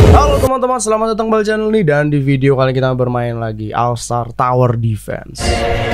Halo teman-teman, selamat datang kembali channel ini. Dan di video kali ini kita bermain lagi All Star Tower Defense.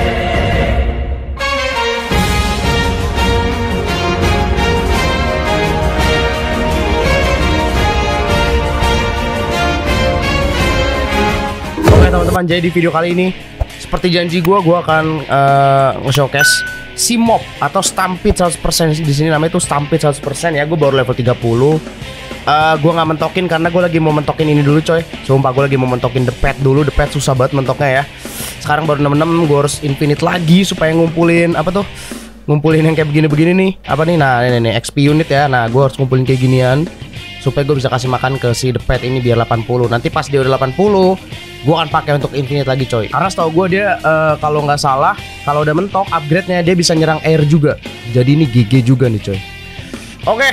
Oke teman-teman, jadi di video kali ini seperti janji gue akan nge-showcase si mob atau Stampede 100%. Di sini namanya itu Stampede 100% ya. Gue baru level 30. Gue nggak mentokin karena gue lagi mau mentokin ini dulu coy. Sumpah gue lagi mau mentokin The Pet dulu. The Pet susah banget mentoknya ya. Sekarang baru 66, gue harus infinite lagi supaya ngumpulin apa tuh, ngumpulin yang kayak begini-begini nih. Apa nih, nah ini XP unit ya. Nah gue harus ngumpulin kayak ginian supaya gue bisa kasih makan ke si The Pet ini biar 80. Nanti pas dia udah 80, gue akan pakai untuk infinite lagi coy. Karena setahu gue dia kalau nggak salah, kalau udah mentok upgrade-nya dia bisa nyerang air juga. Jadi ini GG juga nih coy. Oke.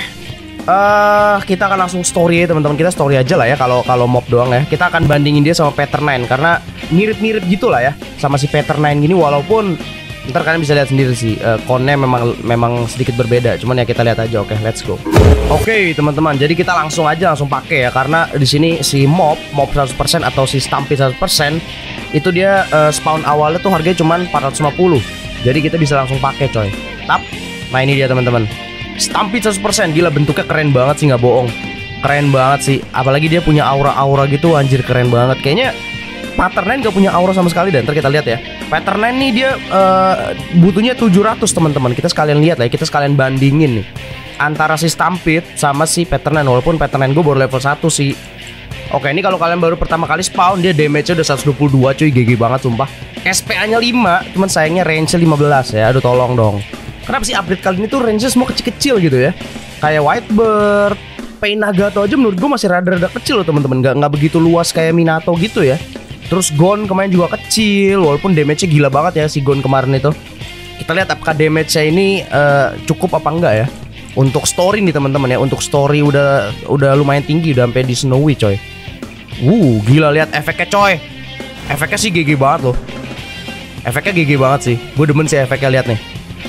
Kita akan langsung story ya teman-teman. Kita story aja lah ya kalau mob doang ya. Kita akan bandingin dia sama Pattern 9 karena mirip-mirip gitu lah ya sama si Pattern 9 gini, walaupun ntar kalian bisa lihat sendiri sih konnya memang sedikit berbeda. Cuman ya kita lihat aja. Oke, let's go. Oke teman-teman, jadi kita langsung pakai ya karena di sini si mob 100% atau si Stampede 100% itu dia spawn awalnya tuh harganya cuman 450. Jadi kita bisa langsung pakai coy. Nah ini dia teman-teman. Stampede 100%, gila bentuknya keren banget sih, nggak bohong. Keren banget sih, apalagi dia punya aura-aura gitu, anjir keren banget. Kayaknya Pattern 9 gak punya aura sama sekali. Dan ntar kita lihat ya, Pattern 9 nih dia butuhnya 700 teman-teman. Kita sekalian lihat lah ya, kita sekalian bandingin nih antara si Stampede sama si Pattern 9. Walaupun Pattern 9 gue baru level 1 sih. Oke, ini kalau kalian baru pertama kali spawn, dia damage-nya udah 122 cuy, GG banget sumpah. SPA-nya 5, cuman sayangnya range-nya 15 ya. Aduh tolong dong. Kenapa sih upgrade kali ini tuh range semua kecil-kecil gitu ya? Kayak Whitebird, Pain Nagato aja menurut gue masih rada-rada kecil loh teman-teman. Nggak begitu luas kayak Minato gitu ya. Terus Gon kemarin juga kecil, walaupun damage-nya gila banget ya si Gon kemarin itu. Kita lihat apakah damage-nya ini cukup apa enggak ya. Untuk story nih teman-teman ya. Untuk story udah lumayan tinggi, udah sampai di Snowy coy. Gila lihat efeknya coy. Efeknya sih GG banget loh. Efeknya GG banget sih. Gue demen sih efeknya, lihat nih.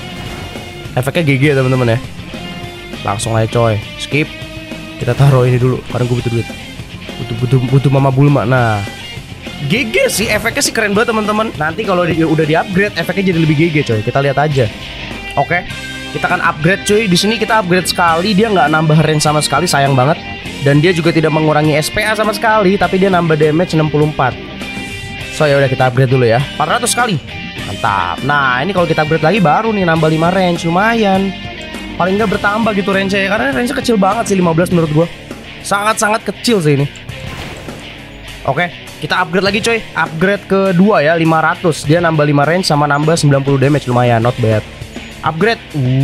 Efeknya GG ya teman-teman ya. Langsung aja coy, skip. Kita taruh ini dulu karena gue butuh duit. Butuh Mama Bulma. Nah, GG sih, efeknya sih keren banget teman-teman. Nanti kalau udah di-upgrade efeknya jadi lebih GG coy. Kita lihat aja. Oke, kita akan upgrade cuy. Di sini kita upgrade sekali, dia nggak nambah range sama sekali, sayang banget. Dan dia juga tidak mengurangi SPA sama sekali, tapi dia nambah damage 64. So ya udah kita upgrade dulu ya. 400 kali. Mantap. Nah ini kalau kita upgrade lagi baru nih nambah 5 range, lumayan. Paling nggak bertambah gitu range-nya, karena range-nya kecil banget sih, 15 menurut gua. Sangat-sangat kecil sih ini. Oke, kita upgrade lagi coy. Upgrade kedua ya, 500. Dia nambah 5 range sama nambah 90 damage, lumayan, not bad. Upgrade.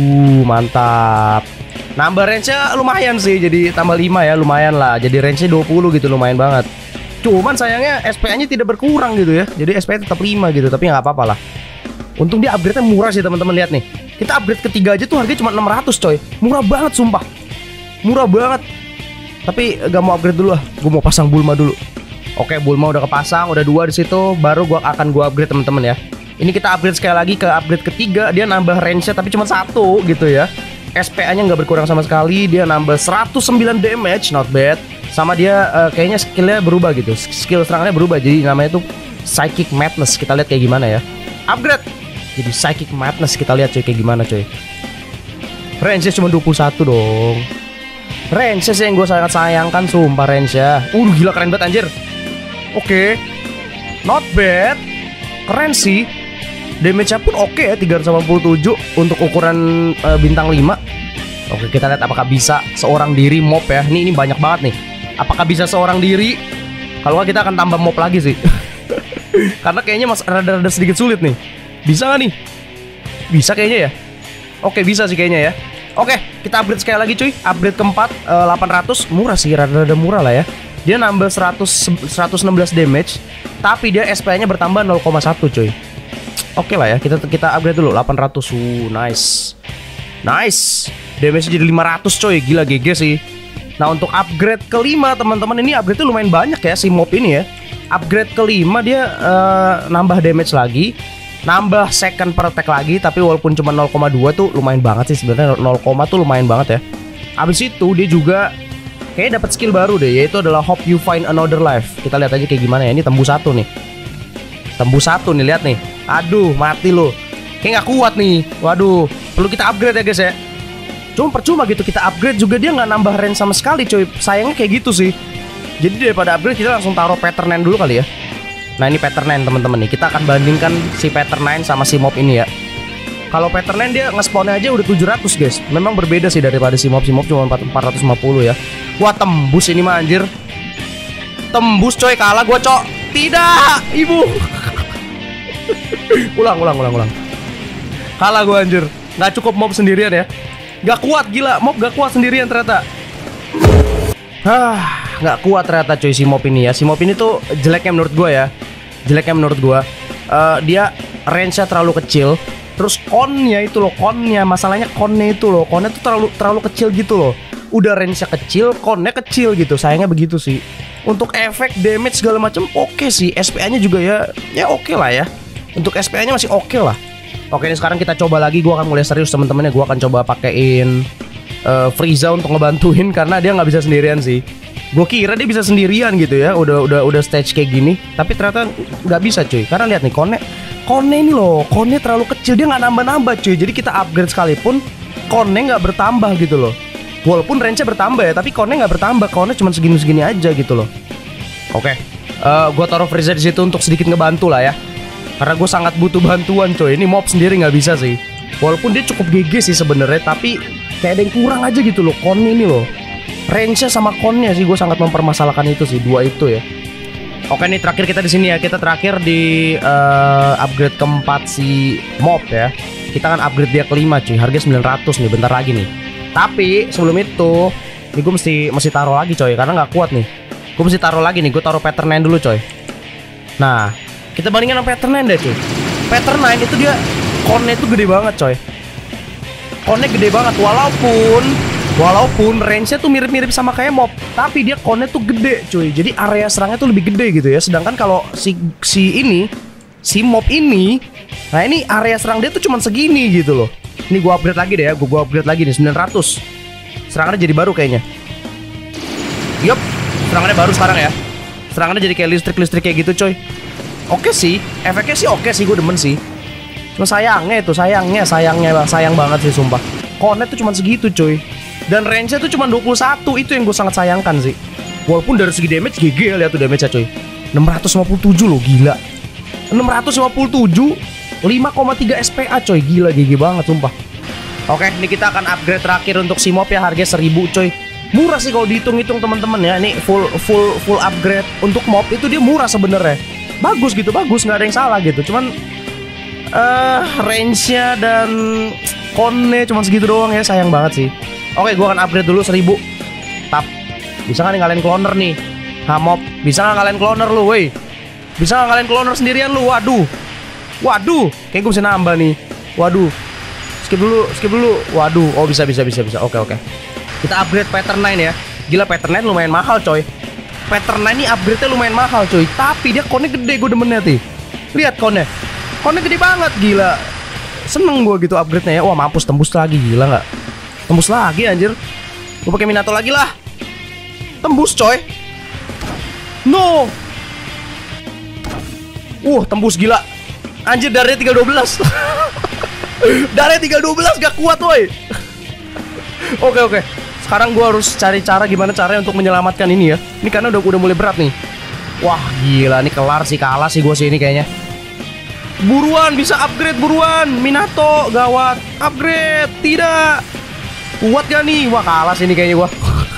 Mantap. Nambah range-nya lumayan sih, jadi tambah 5 ya, lumayan lah. Jadi range-nya 20 gitu, lumayan banget. Cuman sayangnya SPA-nya tidak berkurang gitu ya. Jadi SPA tetap 5 gitu, tapi nggak apa-apa lah. Untung dia upgrade-nya murah sih teman-teman, lihat nih. Kita upgrade ketiga aja tuh harganya cuma 600 coy. Murah banget sumpah. Murah banget. Tapi gak mau upgrade dulu lah. Gue mau pasang Bulma dulu. Oke, Bulma udah kepasang, udah 2 di situ. Baru akan upgrade teman-teman ya. Ini kita upgrade sekali lagi ke upgrade ketiga. Dia nambah range-nya tapi cuma 1 gitu ya. SPA-nya nggak berkurang sama sekali. Dia nambah 109 damage, not bad. Sama dia kayaknya skillnya berubah gitu. Skill serangannya berubah, jadi namanya tuh Psychic Madness. Kita lihat kayak gimana ya. Upgrade jadi Psychic Madness, kita lihat coy kayak gimana coy. Range-nya cuma 21 dong. Range-nya sih yang gue sangat sayangkan, sumpah range-nya. Gila keren banget anjir. Oke. Not bad. Keren sih. Damage-nya pun oke ya, 387 untuk ukuran bintang 5. Oke, kita lihat apakah bisa seorang diri mob ya. Ini banyak banget nih. Apakah bisa seorang diri? Kalau nggak kita akan tambah mob lagi sih. Karena kayaknya mas rada-rada sedikit sulit nih. Bisa nggak nih? Bisa kayaknya ya. Oke, bisa sih kayaknya ya. Oke, kita upgrade sekali lagi cuy. Upgrade keempat 800. Murah sih, rada-rada murah lah ya. Dia nambah 116 damage. Tapi dia SPA-nya bertambah 0,1 cuy. Oke lah ya, kita upgrade dulu 800. Nice. Nice. Damage jadi 500 coy, gila GG sih. Nah untuk upgrade kelima teman-teman, ini upgrade-nya lumayan banyak ya si mob ini ya. Upgrade kelima dia nambah damage lagi, nambah second per attack lagi, tapi walaupun cuma 0,2 tuh lumayan banget sih sebenarnya. 0, tuh lumayan banget ya. Abis itu dia juga Kayaknya dapat skill baru deh, yaitu adalah Hope You Find Another Life. Kita lihat aja kayak gimana ya. Ini tembus 1 nih. Tembus 1 nih, lihat nih. Aduh, mati lo. Kayak nggak kuat nih. Waduh, perlu kita upgrade ya guys ya. Cuma percuma gitu kita upgrade juga dia nggak nambah range sama sekali coy. Sayangnya kayak gitu sih. Jadi daripada upgrade kita langsung taruh pattern 9 dulu kali ya. Nah ini pattern 9 teman-teman nih. Kita akan bandingkan si pattern 9 sama si mob ini ya. Kalau pattern 9 dia nge-spawnnya aja udah 700 guys. Memang berbeda sih daripada si mob. Si mob cuma 450 ya. Wah tembus ini mah anjir. Tembus coy, kalah gua cok. Tidak, ibu. ulang. Kalah gua anjir. Nggak cukup mob sendirian ya. Nggak kuat gila, mob nggak kuat sendirian ternyata. Nggak kuat ternyata coy si mob ini ya. Si mob ini tuh jeleknya menurut gua ya. Jeleknya menurut gua dia range-nya terlalu kecil. Terus konnya itu loh, konnya masalahnya konnya itu loh, konnya tuh terlalu kecil gitu loh. Udah range-nya kecil, konnya kecil gitu. Sayangnya begitu sih. Untuk efek damage segala macam oke sih. SPA-nya juga ya oke lah ya. Untuk SPA-nya masih oke lah. Oke, ini sekarang kita coba lagi. Gua akan mulai serius teman-teman ya. Gua akan coba pakein Frieza untuk ngebantuin karena dia nggak bisa sendirian sih. Gue kira dia bisa sendirian gitu ya. Udah stage kayak gini, tapi ternyata nggak bisa cuy. Karena lihat nih konnya ini loh, konnya terlalu kecil, dia nggak nambah-nambah cuy. Jadi kita upgrade sekalipun konnya nggak bertambah gitu loh. Walaupun range-nya bertambah ya, tapi konnya nggak bertambah. Konnya cuma segini-segini aja gitu loh. Oke, gue taruh Frieza di situ untuk sedikit ngebantu lah ya. Karena gue sangat butuh bantuan coy. Ini mob sendiri nggak bisa sih. Walaupun dia cukup GG sih sebenarnya, tapi kayak ada yang kurang aja gitu loh konnya ini loh. Range-nya sama konnya sih gue sangat mempermasalahkan itu sih, dua itu ya. Oke nih terakhir kita di sini ya. Kita terakhir di upgrade keempat si mob ya. Kita akan upgrade dia kelima cuy. Harga 900 nih bentar lagi nih. Tapi sebelum itu ini gue mesti taruh lagi coy. Karena nggak kuat nih. Gue mesti taruh lagi nih. Gue taruh pattern 9 dulu coy. Nah kita bandingin sama pattern 9 deh cuy. Pattern 9 itu dia konnya itu gede banget coy. Konnya gede banget. Walaupun range-nya tuh mirip-mirip sama kayak mob, tapi dia konnya tuh gede cuy. Jadi area serangnya tuh lebih gede gitu ya. Sedangkan kalau si mob ini, nah ini area serang dia tuh cuma segini gitu loh. Ini gua upgrade lagi deh ya. Gua upgrade lagi nih 900. Serangannya jadi baru kayaknya. Yup, serangannya baru sekarang ya. Serangannya jadi kayak listrik kayak gitu coy. Oke sih, efeknya sih oke sih, gue demen sih. Cuma sayang banget sih sumpah. Konnya tuh cuma segitu cuy. Dan range-nya tuh cuma 21. Itu yang gue sangat sayangkan sih. Walaupun dari segi damage GG ya, lihat tuh damage-nya coy. 657 loh, gila. 657 5,3 SPA coy. Gila, GG banget sumpah. Oke, ini kita akan upgrade terakhir untuk si mob ya. Harganya 1000 coy. Murah sih kalau dihitung-hitung teman-teman ya. Ini full upgrade untuk mob itu dia murah sebenarnya. Bagus gitu, bagus, nggak ada yang salah gitu. Cuman range-nya dan konnya cuma segitu doang ya, sayang banget sih. Oke, gua akan upgrade dulu 1000. Tap. Bisa nggak nih ngalahin cloner nih? Mob, bisa nggak ngalahin cloner lu, woi? Bisa nggak ngalahin cloner sendirian lu? Waduh, kayak gue bisa nambah nih. Waduh. Skip dulu. Waduh, oh bisa. Oke. Kita upgrade pattern 9 ya. Gila, pattern 9 lumayan mahal coy. Pattern 9 ini upgrade-nya lumayan mahal coy. Tapi dia konnya gede, gue demennya sih. Lihat konnya gede banget, gila. Seneng gue gitu upgrade-nya ya. Wah mampus, tembus lagi, gila nggak? Tembus lagi anjir. Gue pakai Minato lagi lah. Tembus coy. No. Tembus gila. Anjir, darahnya 312. Darahnya 312 gak kuat woi. Oke. Sekarang gue harus cari cara gimana caranya untuk menyelamatkan ini ya. Ini karena udah mulai berat nih. Wah gila, ini kelar sih, kalah sih gue sih ini kayaknya. Buruan, bisa upgrade buruan. Minato, gawat. Upgrade, tidak. Kuat gak nih? Wah kalah sih ini kayaknya gue.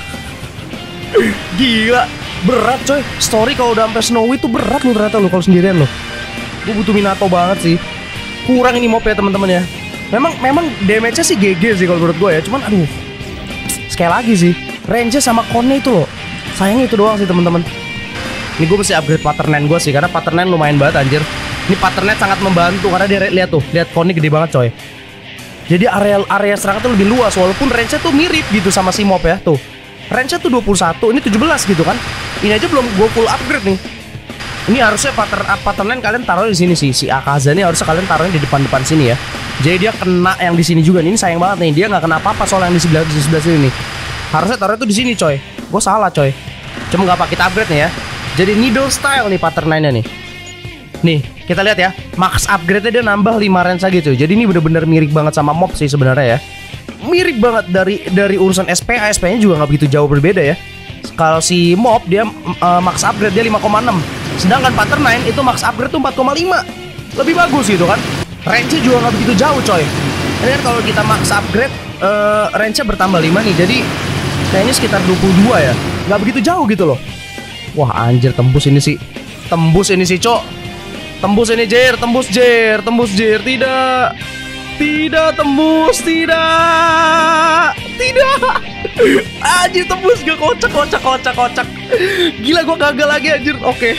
Gila, berat coy. Story kalau udah sampai Snowy tuh berat loh ternyata lo kalau sendirian lo. Gue butuh Minato banget sih. Kurang ini mob ya teman-teman ya. Memang damage-nya sih GG sih kalau menurut gue ya. Cuman aduh, sekali lagi sih range-nya sama konnya itu loh. Sayangnya itu doang sih teman-teman. Ini gue mesti upgrade pattern 9 gue sih, karena pattern 9 lumayan banget anjir. Ini pattern 9 sangat membantu karena dia lihat tuh, lihat konnya gede banget coy. Jadi area serangan tuh lebih luas walaupun range-nya tuh mirip gitu sama si mob ya tuh. Range-nya tuh 21, ini 17 gitu kan. Ini aja belum gue full upgrade nih. Ini harusnya pattern 9 kalian taruh di sini sih. Si Akaza ini harusnya kalian taruhnya di depan sini ya. Jadi dia kena yang di sini juga nih. Ini sayang banget nih. Dia nggak kena apa-apa soal yang di sebelah sini nih. Harusnya taruhnya tuh di sini coy. Gue salah coy. Cuma gak apa, kita upgrade nih ya. Jadi needle style nih pattern 9-nya nih. Nih, kita lihat ya. Max upgrade-nya dia nambah 5 range lagi cuy. Jadi ini bener-bener mirip banget sama mob sih sebenarnya ya. Mirip banget dari urusan SPA. SPA-nya juga nggak begitu jauh berbeda ya. Kalau si mob dia max upgrade dia 5,6. Sedangkan pattern 9 itu max upgrade tuh 4,5. Lebih bagus gitu kan. Range-nya juga nggak begitu jauh coy. Ini kan kalau kita max upgrade range-nya bertambah 5 nih. Jadi kayaknya sekitar 22 ya. Nggak begitu jauh gitu loh. Wah anjir, tembus ini sih. Tembus ini sih cok. Tembus ini Jer. Tembus Jer. Tembus Jer. Tidak. Tidak tembus. Tidak. Tidak. Anjir tembus gak. Kocak. Gila gue gagal lagi anjir.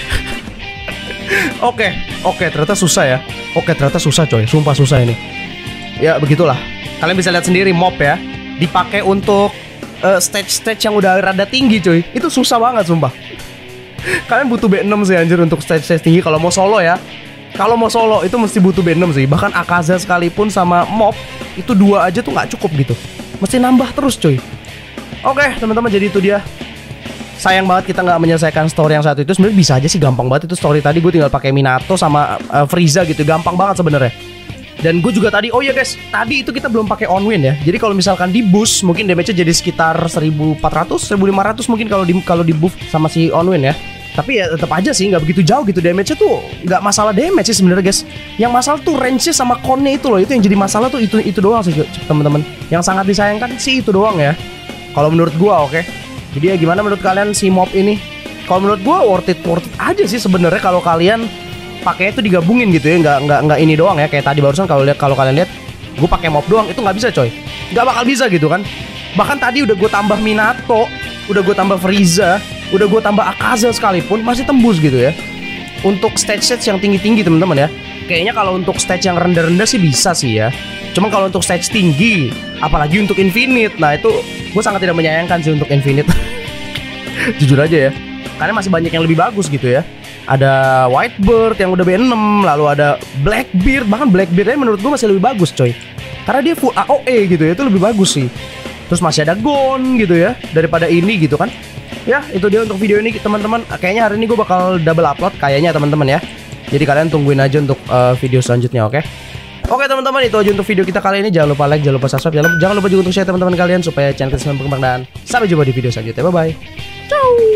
Oke, ternyata susah ya. Oke, ternyata susah coy. Sumpah susah ini. Ya begitulah. Kalian bisa lihat sendiri mob ya. Dipakai untuk stage-stage yang udah rada tinggi coy. Itu susah banget sumpah. Kalian butuh B6 sih anjir untuk stage-stage tinggi kalau mau solo ya. Kalau mau solo itu mesti butuh B6 sih. Bahkan Akaza sekalipun sama mob itu 2 aja tuh nggak cukup gitu. Mesti nambah terus coy. Oke teman-teman, jadi itu dia. Sayang banget kita nggak menyelesaikan story yang satu itu. Sebenarnya bisa aja sih, gampang banget itu story tadi. Gue tinggal pakai Minato sama Frieza gitu. Gampang banget sebenarnya. Dan gue juga tadi, oh ya guys, tadi itu kita belum pakai on win ya. Jadi kalau misalkan di boost mungkin damage-nya jadi sekitar 1400, 1500 mungkin kalau di buff sama si on win ya. Tapi ya tetap aja sih nggak begitu jauh gitu, damage-nya tuh nggak masalah damage sih sebenarnya guys. Yang masalah tuh range-nya sama con-nya itu loh. Itu yang jadi masalah tuh itu doang sih teman-teman. Yang sangat disayangkan sih itu doang ya. Kalau menurut gua oke. Jadi ya gimana menurut kalian si mob ini? Kalau menurut gua worth it aja sih sebenarnya kalau kalian pakainya itu digabungin gitu ya, nggak ini doang ya. Kayak tadi barusan kalau kalian lihat gua pakai mob doang itu nggak bisa coy. Nggak bakal bisa gitu kan. Bahkan tadi udah gua tambah Minato, udah gua tambah Frieza, udah gue tambah Akaza sekalipun masih tembus gitu ya. Untuk stage-stage yang tinggi-tinggi teman-teman ya. Kayaknya kalau untuk stage yang rendah-rendah sih bisa sih ya. Cuma kalau untuk stage tinggi, apalagi untuk Infinite, nah itu gue sangat tidak menyayangkan sih untuk Infinite. Jujur aja ya. Karena masih banyak yang lebih bagus gitu ya. Ada Whitebird yang udah B6, lalu ada Blackbeard. Bahkan Blackbeard-nya menurut gue masih lebih bagus coy. Karena dia full AOE gitu ya, itu lebih bagus sih. Terus masih ada Gon gitu ya, daripada ini gitu kan. Ya itu dia untuk video ini teman-teman. Kayaknya hari ini gue bakal double upload kayaknya teman-teman ya. Jadi kalian tungguin aja untuk video selanjutnya, oke? Oke teman-teman, itu aja untuk video kita kali ini. Jangan lupa like, jangan lupa subscribe, jangan lupa juga untuk share teman-teman kalian supaya channel kita semakin berkembang. Dan sampai jumpa di video selanjutnya. Bye bye. Ciao.